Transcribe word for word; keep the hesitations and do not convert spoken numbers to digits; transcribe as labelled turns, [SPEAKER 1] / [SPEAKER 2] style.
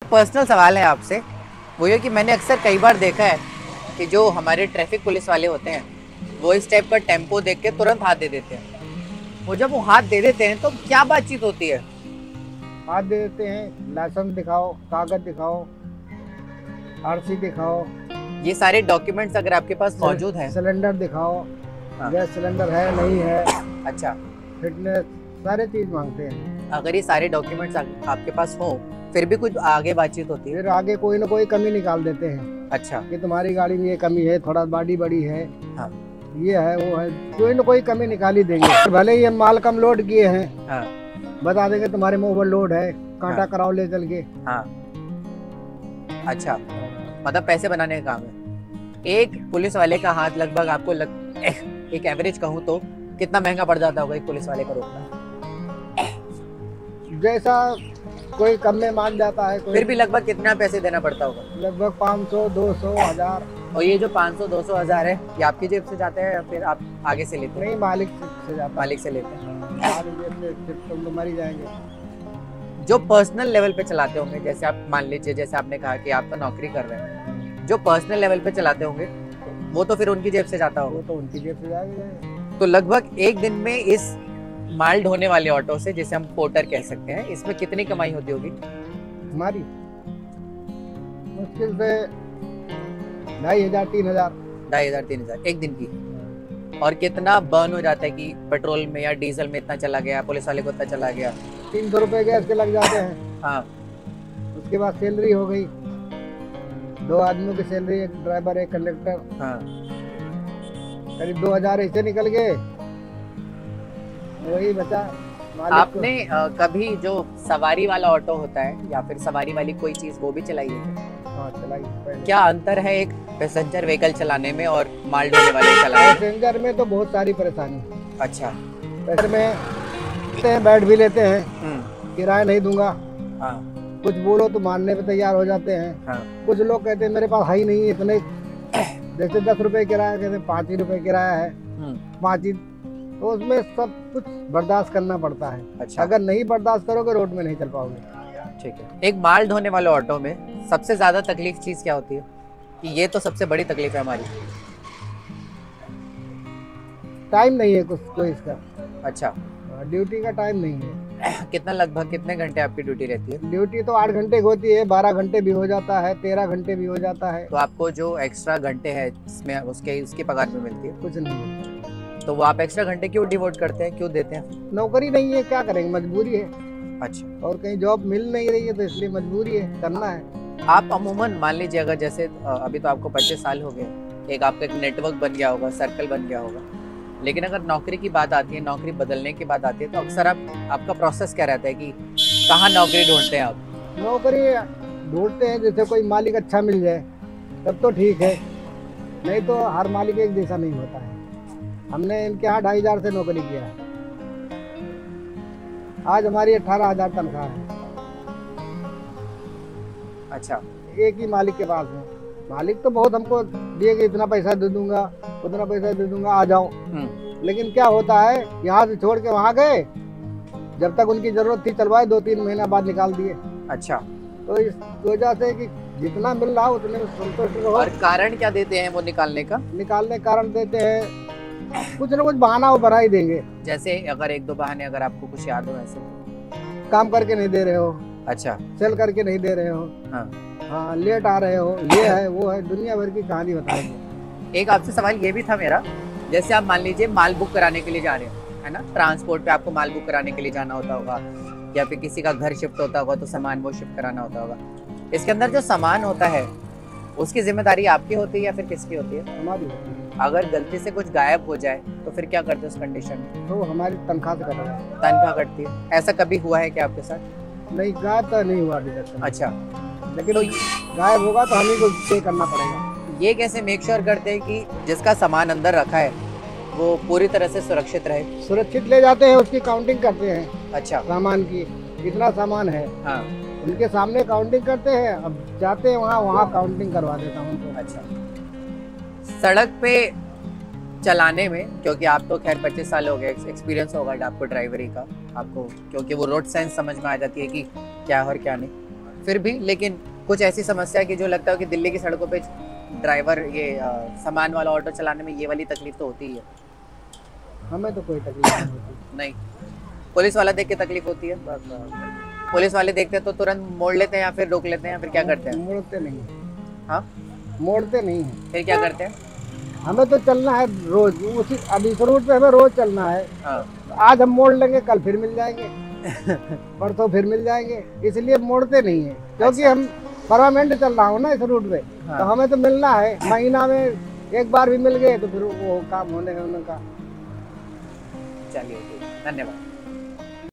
[SPEAKER 1] Personal सवाल है आपसे, वो ये कि मैंने अक्सर कई बार देखा है कि जो हमारे ट्रैफिक पुलिस वाले होते हैं वो इस टाइप का टेम्पो देख के तुरंत हाथ दे देते हैं। वो जब वो हाथ दे देते हैं तो क्या बातचीत होती है?
[SPEAKER 2] हाथ दे देते हैं, लाइसेंस दिखाओ, कागज दिखाओ, आरसी दिखाओ,
[SPEAKER 1] ये सारे डॉक्यूमेंट्स अगर आपके पास मौजूद हैं।
[SPEAKER 2] सिलेंडर दिखाओ,
[SPEAKER 1] हाँ।
[SPEAKER 2] गैस सिलेंडर है नहीं है,
[SPEAKER 1] अच्छा,
[SPEAKER 2] फिटनेस, सारे चीज मांगते हैं।
[SPEAKER 1] अगर ये सारे डॉक्यूमेंट्स आपके पास हो फिर भी कुछ आगे बातचीत होती है?
[SPEAKER 2] फिर आगे कोई ना कोई कमी निकाल देते हैं।
[SPEAKER 1] अच्छा,
[SPEAKER 2] कि तुम्हारी गाड़ी में ये कमी है, थोड़ा बॉडी बड़ी है,
[SPEAKER 1] हाँ,
[SPEAKER 2] ये है वो है, कोई ना कोई कमी निकाल ही देंगे। भले ही हम माल कम लोड किए हैं,
[SPEAKER 1] हाँ,
[SPEAKER 2] बता देंगे तुम्हारे में ओवरलोड है, कांटा
[SPEAKER 1] हाँ।
[SPEAKER 2] कराओ ले चल के।
[SPEAKER 1] हाँ। अच्छा, मतलब पैसे बनाने का काम है। एक पुलिस वाले का हाथ लगभग आपको लग, एक एवरेज कहूँ तो कितना महंगा पड़ जाता होगा एक पुलिस वाले का रोकना?
[SPEAKER 2] जैसा कोई कम में मान जाता है, कोई
[SPEAKER 1] फिर भी लगभग कितना पैसे देना पड़ता होगा?
[SPEAKER 2] लगभग पाँच सौ, दो सौ, हजार।
[SPEAKER 1] और ये जो पाँच सौ, दो सौ, हजार है ये आपकी जेब से जाते हैं या फिर आप आगे से लेते हैं?
[SPEAKER 2] नहीं, मालिक से जाता है।
[SPEAKER 1] मालिक से लेते हैं।
[SPEAKER 2] मालिक जेब से फिर तुम तो मर ही जाएंगे।
[SPEAKER 1] जो पर्सनल लेवल पे चलाते होंगे, जैसे आप मान लीजिए, जैसे आपने कहा कि आप तो नौकरी कर रहे हैं, जो पर्सनल लेवल पे चलाते होंगे वो तो फिर उनकी जेब से जाता
[SPEAKER 2] वो
[SPEAKER 1] होगा।
[SPEAKER 2] तो उनकी जेब से जाएगा।
[SPEAKER 1] तो लगभग एक दिन में इस माल ढोने वाले ऑटो से, जिसे हम पोर्टर कह सकते हैं, इसमें कितनी कमाई होती होगी?
[SPEAKER 2] हमारी मुश्किल से ढाई हजार तीन हजार
[SPEAKER 1] ढाई हजार तीन हजार एक दिन की। और कितना बर्न हो जाता है कि पेट्रोल में या डीजल में इतना चला गया, पुलिस वाले को इतना चला गया?
[SPEAKER 2] तीन सौ रुपए गैस के लग जाते हैं।
[SPEAKER 1] हाँ।
[SPEAKER 2] उसके बाद सैलरी हो गई, दो आदमियों की सैलरी, एक ड्राइवर एक कंडक्टर,
[SPEAKER 1] हाँ।
[SPEAKER 2] करीब दो हजार ऐसे निकल गए, वही बचा।
[SPEAKER 1] आपने आ, कभी जो सवारी वाला ऑटो होता है या फिर सवारी वाली कोई चीज वो भी चलाई है?
[SPEAKER 2] हाँ, चलाई पहले।
[SPEAKER 1] क्या अंतर है एक पैसेंजर व्हीकल चलाने में और माल ढोने वाले चलाने में?
[SPEAKER 2] पैसेंजर में तो बहुत सारी परेशानी।
[SPEAKER 1] अच्छा।
[SPEAKER 2] पैसेंजर में बैठ भी लेते हैं, किराया नहीं दूंगा,
[SPEAKER 1] हाँ।
[SPEAKER 2] कुछ बोलो तो मानने पे तैयार हो जाते हैं।
[SPEAKER 1] हाँ।
[SPEAKER 2] कुछ लोग कहते हैं मेरे पास है ही नहीं है इतने, जैसे दस रुपए किराया कहते हैं पाँच ही रुपए किराया है, पाँच ही, तो उसमें सब कुछ बर्दाश्त करना पड़ता है।
[SPEAKER 1] अच्छा।
[SPEAKER 2] अगर नहीं बर्दाश्त करोगे रोड में नहीं चल पाओगे।
[SPEAKER 1] ठीक है। एक माल ढोने वाले ऑटो में सबसे ज्यादा तकलीफ चीज क्या होती है? कि ये तो सबसे बड़ी तकलीफ है हमारी।
[SPEAKER 2] टाइम नहीं है कुछ कोई इसका।
[SPEAKER 1] अच्छा।
[SPEAKER 2] ड्यूटी का टाइम नहीं है।
[SPEAKER 1] कितना, लगभग कितने घंटे आपकी ड्यूटी रहती है?
[SPEAKER 2] ड्यूटी तो आठ घंटे की होती है, बारह घंटे भी हो जाता है, तेरह घंटे भी हो जाता है।
[SPEAKER 1] तो आपको जो एक्स्ट्रा घंटे हैं इसमें उसके उसकी पगार भी मिलती है?
[SPEAKER 2] कुछ नहीं।
[SPEAKER 1] तो वो आप एक्स्ट्रा घंटे क्यों डिवोट करते हैं, क्यों देते हैं?
[SPEAKER 2] नौकरी नहीं है, क्या करेंगे, मजबूरी है।
[SPEAKER 1] अच्छा।
[SPEAKER 2] और कहीं जॉब मिल नहीं रही है तो इसलिए मजबूरी है, करना है।
[SPEAKER 1] आप अमूमन मान लीजिए, अगर जैसे अभी तो आपको पच्चीस साल हो गए, एक आपका एक नेटवर्क बन गया होगा, सर्कल बन गया होगा, लेकिन अगर नौकरी की बात आती है, नौकरी बदलने की बात आती है, तो अक्सर आप आपका प्रोसेस क्या रहता है कि कहाँ नौकरी ढूंढते हैं आप?
[SPEAKER 2] नौकरी ढूंढते हैं, जैसे कोई मालिक अच्छा मिल जाए तब तो ठीक है, नहीं तो हर मालिक एक जैसा नहीं होता है। हमने इनके यहाँ ढाई हजार से नौकरी किया है, आज हमारी अठारह हजार तनख्वाह है।
[SPEAKER 1] अच्छा।
[SPEAKER 2] एक ही मालिक के पास है। मालिक तो बहुत हमको दिए कि इतना पैसा दे दूंगा, उतना पैसा दे दूंगा, आ जाओ। लेकिन क्या होता है, यहाँ से छोड़ के वहाँ गए, जब तक उनकी जरूरत थी चलवाए, दो तीन महीना बाद निकाल दिए।
[SPEAKER 1] अच्छा।
[SPEAKER 2] तो इस वजह से कि जितना मिल रहा उतने में संतुष्ट रहो।
[SPEAKER 1] और कारण क्या देते हैं वो निकालने का?
[SPEAKER 2] निकालने कारण देते हैं, कुछ ना कुछ बहाना वो बना ही देंगे।
[SPEAKER 1] जैसे अगर एक दो बहाने अगर आपको कुछ याद हो ऐसे?
[SPEAKER 2] काम करके नहीं दे रहे हो।
[SPEAKER 1] अच्छा।
[SPEAKER 2] सेल करके नहीं दे रहे हो।
[SPEAKER 1] हाँ।
[SPEAKER 2] हाँ, लेट आ रहे हो, ये है वो है, दुनिया भर की कहानी बताएंगे।
[SPEAKER 1] एक आपसे सवाल ये भी था मेरा, जैसे आप मान लीजिए माल बुक कराने के लिए जा रहे हो, है ना, ट्रांसपोर्ट पे आपको माल बुक कराने के लिए जाना होता होगा, या फिर किसी का घर शिफ्ट होता होगा तो सामान वो शिफ्ट कराना होता होगा। इसके अंदर जो सामान होता है उसकी जिम्मेदारी आपकी होती है या फिर किसकी होती है?
[SPEAKER 2] हमारी होती है।
[SPEAKER 1] अगर गलती से कुछ गायब हो जाए तो फिर क्या करते हो उस कंडीशन में?
[SPEAKER 2] तो हमारी तनख्वाह से कटा है।
[SPEAKER 1] तनख्वाह कटती है। ऐसा कभी हुआ है क्या आपके साथ?
[SPEAKER 2] नहीं, गायब तो नहीं हुआ अभी तक।
[SPEAKER 1] अच्छा।
[SPEAKER 2] लेकिन
[SPEAKER 1] तो
[SPEAKER 2] गायब होगा तो हमें को पे करना पड़ेगा।
[SPEAKER 1] ये कैसे मेक श्योर करते हैं कि जिसका सामान अंदर रखा है वो पूरी तरह से सुरक्षित रहे?
[SPEAKER 2] सुरक्षित ले जाते हैं, उसकी काउंटिंग करते हैं।
[SPEAKER 1] अच्छा।
[SPEAKER 2] सामान की कितना सामान है,
[SPEAKER 1] हाँ।
[SPEAKER 2] उनके सामने काउंटिंग करते हैं। अब जाते हैं वहाँ, वहाँ काउंटिंग करवा देता हूँ उनको।
[SPEAKER 1] अच्छा। सड़क पे चलाने में, क्योंकि आप तो खैर पच्चीस साल हो गए, एक्सपीरियंस होगा आपको ड्राइवरी का आपको, क्योंकि वो रोड सेंस समझ में आ जाती है कि क्या और क्या नहीं। फिर भी लेकिन कुछ ऐसी समस्या की जो लगता है कि दिल्ली की सड़कों पे ड्राइवर ये आ, सामान वाला ऑटो चलाने में ये वाली तकलीफ तो होती ही है।
[SPEAKER 2] हमें तो कोई तकलीफ नहीं होती।
[SPEAKER 1] नहीं, पुलिस वाला देख के तकलीफ होती है।
[SPEAKER 2] बस बस।
[SPEAKER 1] पुलिस वाले देखते हैं तो तुरंत मोड़ लेते हैं या फिर रोक लेते हैं या फिर क्या करते हैं?
[SPEAKER 2] मोड़ते नहीं।
[SPEAKER 1] हाँ,
[SPEAKER 2] मोड़ते नहीं है।
[SPEAKER 1] फिर क्या करते हैं?
[SPEAKER 2] हमें तो चलना है रोज उसी अब इस रूट पे हमें रोज चलना है।
[SPEAKER 1] हाँ।
[SPEAKER 2] आज हम मोड़ लेंगे, कल फिर मिल जाएंगे, परसों फिर मिल जाएंगे, इसलिए मोड़ते नहीं है क्योंकि
[SPEAKER 1] अच्छा।
[SPEAKER 2] हम परमानेंट चल रहा हूँ ना इस रूट पे।
[SPEAKER 1] हाँ।
[SPEAKER 2] तो हमें तो मिलना है, महीना में एक बार भी मिल गए तो फिर वो काम होने होने का।
[SPEAKER 1] चलिए, धन्यवाद।